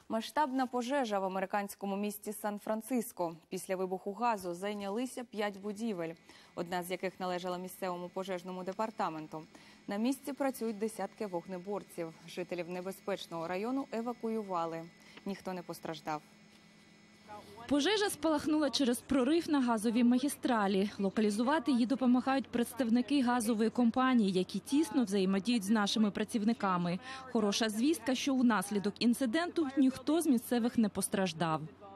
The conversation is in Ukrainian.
Масштабна пожежа в американському місті Сан-Франциско. Після вибуху газу зайнялися 5 будівель, одна з яких належала місцевому пожежному департаменту. На місці працюють десятки вогнеборців. Жителів небезпечного району евакуювали. Ніхто не постраждав. Пожежа спалахнула через прорив на газовій магістралі. Локалізувати її допомагають представники газової компанії, які тісно взаємодіють з нашими працівниками. Хороша звістка, що унаслідок інциденту ніхто з місцевих не постраждав.